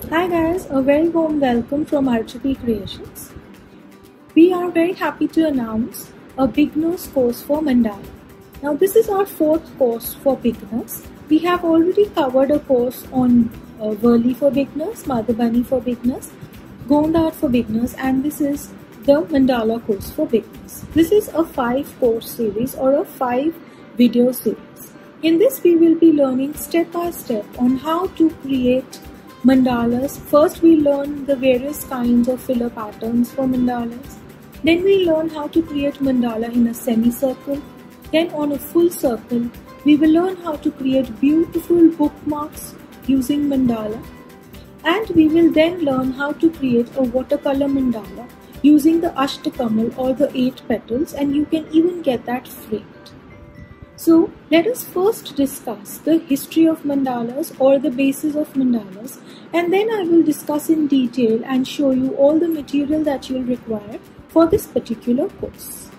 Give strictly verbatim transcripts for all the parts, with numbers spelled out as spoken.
Hi guys, a very warm welcome from Archati Creations. We are very happy to announce a beginner's course for mandala. Now this is our fourth course for beginners. We have already covered a course on uh, Varli for beginners, Madhubani for beginners, Gond art for beginners, and this is the mandala course for beginners. This is a five course series or a five video series. In this we will be learning step by step on how to create mandalas. First we learn the various kinds of filler patterns for mandalas. Then we learn how to create mandala in a semicircle. Then on a full circle, we will learn how to create beautiful bookmarks using mandala. And we will then learn how to create a watercolor mandala using the Ashtakamal or the eight petals, and you can even get that framed. So let us first discuss the history of mandalas or the basis of mandalas, and then I will discuss in detail and show you all the material that you will require for this particular course.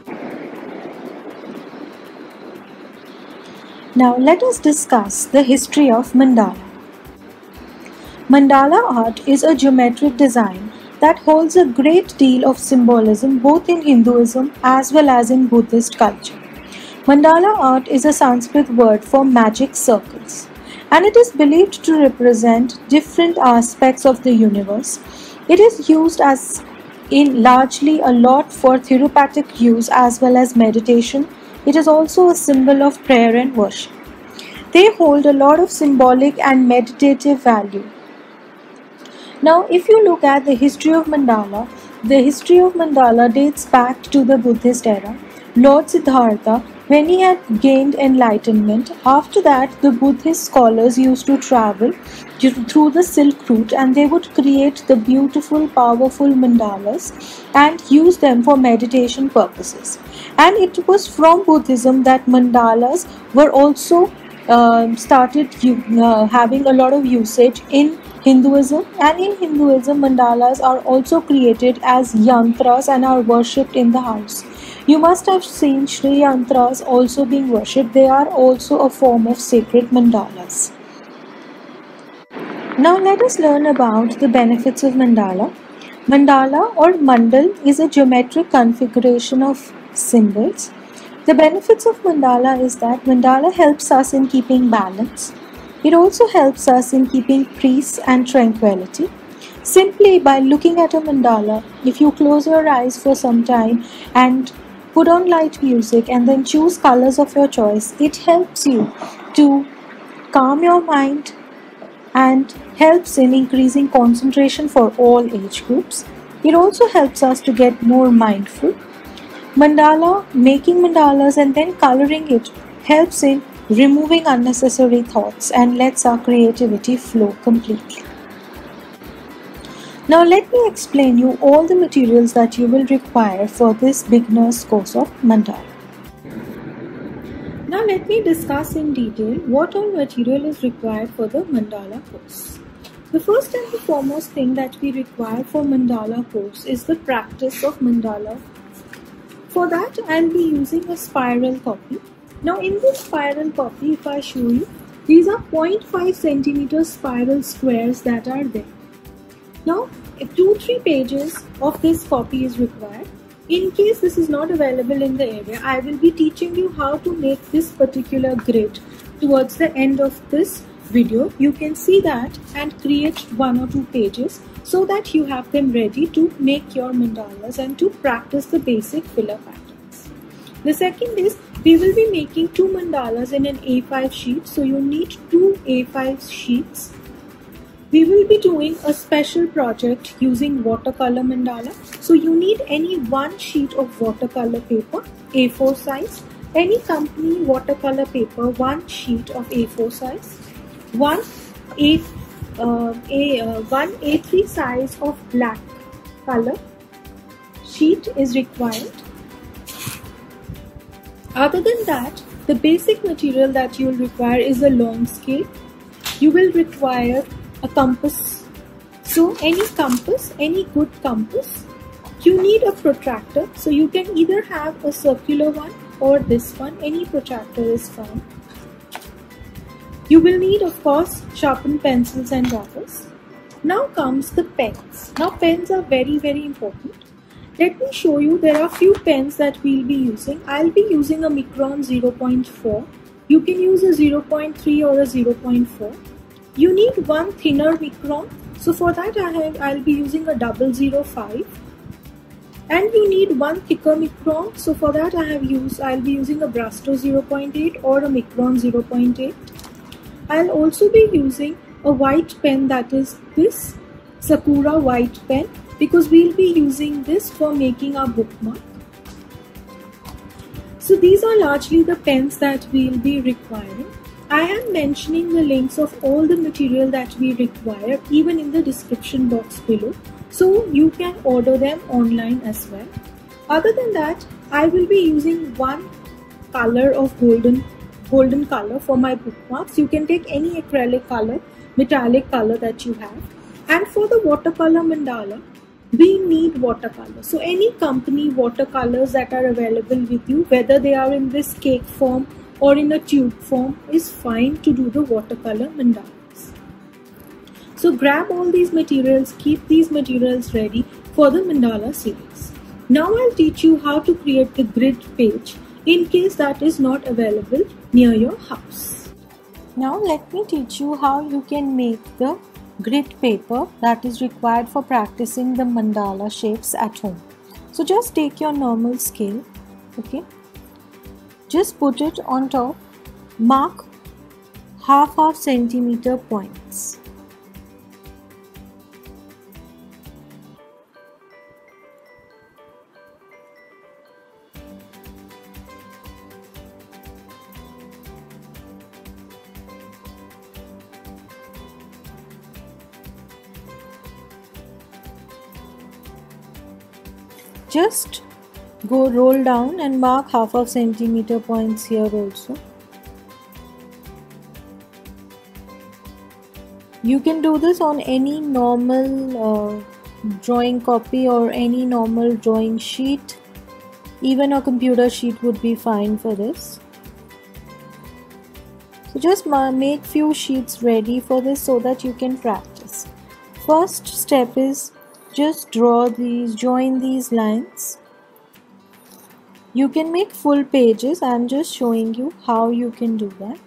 Now let us discuss the history of mandala. Mandala art is a geometric design that holds a great deal of symbolism both in Hinduism as well as in Buddhist culture. Mandala art is a Sanskrit word for magic circles, and it is believed to represent different aspects of the universe. It is used as in largely a lot for therapeutic use as well as meditation. It is also a symbol of prayer and worship. They hold a lot of symbolic and meditative value. Now, if you look at the history of mandala, the history of mandala dates back to the Buddhist era. Lord Siddhartha, when he had gained enlightenment, after that the Buddhist scholars used to travel through the Silk Route, and they would create the beautiful, powerful mandalas and use them for meditation purposes. And it was from Buddhism that mandalas were also uh, started uh, having a lot of usage in Hinduism, and in Hinduism mandalas are also created as yantras and are worshipped in the house. You must have seen Shri Yantras also being worshipped. They are also a form of sacred mandalas. Now let us learn about the benefits of mandala. Mandala or mandal is a geometric configuration of symbols. The benefits of mandala is that mandala helps us in keeping balance. It also helps us in keeping peace and tranquility. Simply by looking at a mandala, if you close your eyes for some time and put on light music and then choose colors of your choice, it helps you to calm your mind and helps in increasing concentration for all age groups. It also helps us to get more mindful. Mandala, making mandalas and then coloring it helps in removing unnecessary thoughts and lets our creativity flow completely. Now let me explain you all the materials that you will require for this beginner's course of mandala. Now let me discuss in detail what all material is required for the mandala course. The first and the foremost thing that we require for mandala course is the practice of mandala. For that I will be using a spiral copy. Now in this spiral copy, if I show you, these are zero point five centimeter spiral squares that are there. Now, if two to three pages of this copy is required. In case this is not available in the area, I will be teaching you how to make this particular grid towards the end of this video. You can see that and create one or two pages so that you have them ready to make your mandalas and to practice the basic filler patterns. The second is, we will be making two mandalas in an A five sheet, so you need two A five sheets. We will be doing a special project using watercolor mandala. So you need any one sheet of watercolor paper, A four size, any company watercolor paper, one sheet of A four size, one A, uh, A, uh, one A three size of black color sheet is required. Other than that, the basic material that you will require is a long scale. You will require a compass. So any compass, any good compass. You need a protractor. So you can either have a circular one or this one. Any protractor is fine. You will need, of course, sharpened pencils and rubbers. Now comes the pens. Now pens are very very important. Let me show you, there are few pens that we'll be using. I'll be using a Micron zero point four. You can use a zero point three or a zero point four. You need one thinner Micron. So for that I have, I'll be using a double zero five. And you need one thicker Micron. So for that I have used, I'll be using a Brastor zero point eight or a Micron zero point eight. I'll also be using a white pen, that is this Sakura white pen, because we'll be using this for making our bookmark. So these are largely the pens that we'll be requiring. I am mentioning the links of all the material that we require even in the description box below, so you can order them online as well. Other than that, I will be using one color of golden golden color for my bookmarks. You can take any acrylic color, metallic color that you have. And for the watercolor mandala, we need watercolor. So any company watercolors that are available with you, whether they are in this cake form or in a tube form, is fine to do the watercolor mandalas. So grab all these materials, keep these materials ready for the mandala series. Now I'll teach you how to create the grid page in case that is not available near your house. Now let me teach you how you can make the grid paper that is required for practicing the mandala shapes at home. So just take your normal scale, okay, just put it on top, mark half half centimeter points. Just go roll down and mark half of centimeter points here also. You can do this on any normal uh, drawing copy or any normal drawing sheet. Even a computer sheet would be fine for this. So just make few sheets ready for this so that you can practice. First step is just draw these, join these lines. You can make full pages. I'm just showing you how you can do that.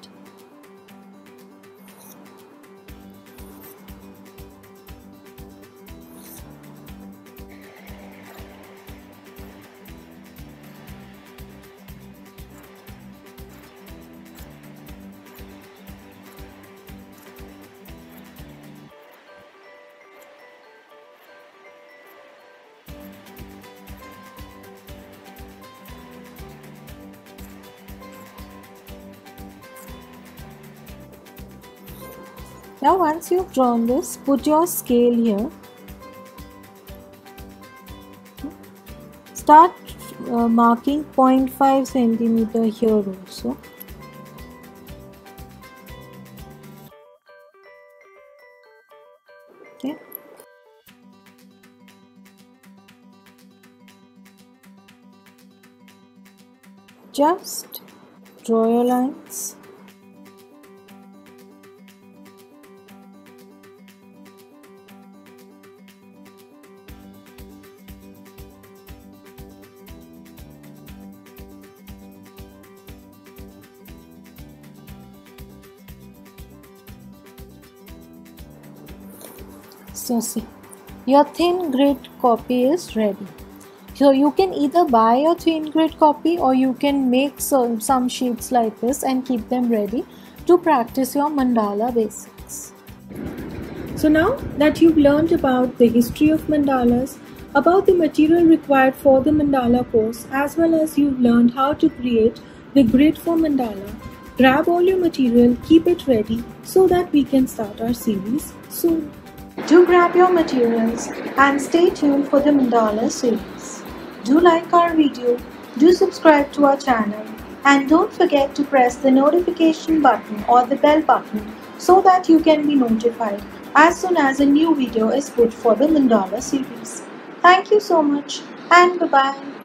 Now once you've drawn this, put your scale here. Start uh, marking zero point five centimeter here also. Okay. Just draw your lines. So see, your thin grid copy is ready. So you can either buy a thin grid copy or you can make some, some sheets like this and keep them ready to practice your mandala basics. So now that you've learned about the history of mandalas, about the material required for the mandala course, as well as you've learned how to create the grid for mandala, grab all your material, keep it ready so that we can start our series soon. Do grab your materials and stay tuned for the mandala series. Do like our video, do subscribe to our channel, and don't forget to press the notification button or the bell button so that you can be notified as soon as a new video is put for the mandala series. Thank you so much and bye bye.